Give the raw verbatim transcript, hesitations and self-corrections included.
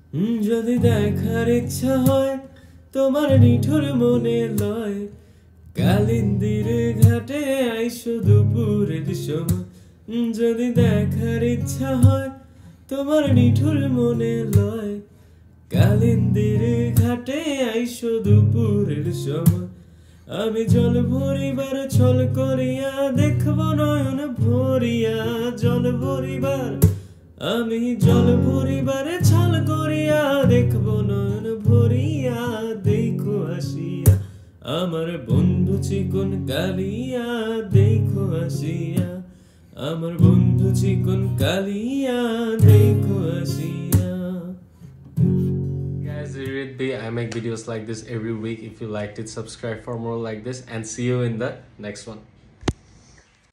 যদি দেখার ইচ্ছা হয় তোমার নিঠুর মনে লয় কালিন্দির ঘাটে আইসো দুপুরের সময় যদি দেখার ইচ্ছা হয় তোমার নিঠুর মনে লয় কালিন্দির ঘাটে আইসো দুপুরের সময় আমি জল ভরিবার ছল করিয়া দেখব নয়ন ভরিয়া জল ভরিবার আমি জল ভরিবারে ছল করিয়া দেখব নয়ন ভরিয়া দেখো আসিয়া আমার বন্ধু চিকন কালিয়া দেখো আসিয়া আমার বন্ধু চিকন কালিয়া দেখো আসিয়া Guys, I make videos like this every week. If you liked it, subscribe for more like this and see you in the next one.